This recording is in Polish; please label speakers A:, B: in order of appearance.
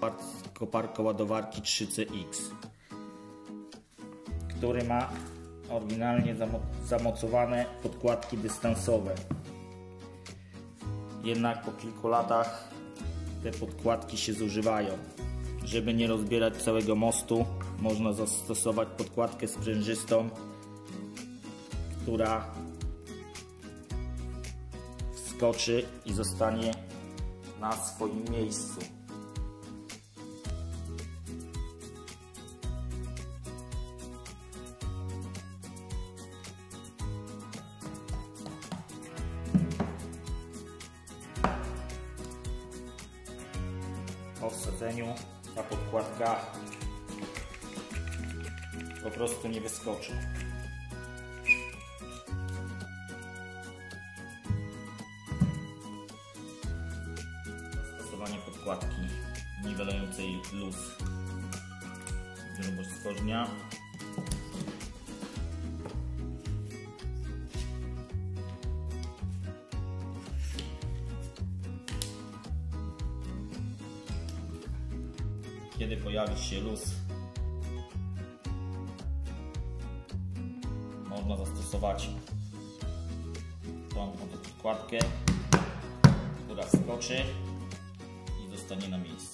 A: koparka ładowarki 3CX, który ma oryginalnie zamocowane podkładki dystansowe. Jednak po kilku latach te podkładki się zużywają. Żeby nie rozbierać całego mostu, można zastosować podkładkę sprężystą, która wskoczy i zostanie na swoim miejscu. Po wsadzeniu ta podkładka po prostu nie wyskoczy. Zastosowanie podkładki niwelującej luz grubość stworzenia. Kiedy pojawi się luz, można zastosować tą podkładkę, która wskoczy i zostanie na miejscu.